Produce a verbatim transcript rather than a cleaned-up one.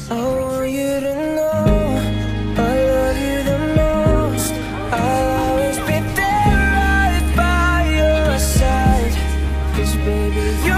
I want you to know I love you the most. I'll always be there right by your side. 'Cause baby, you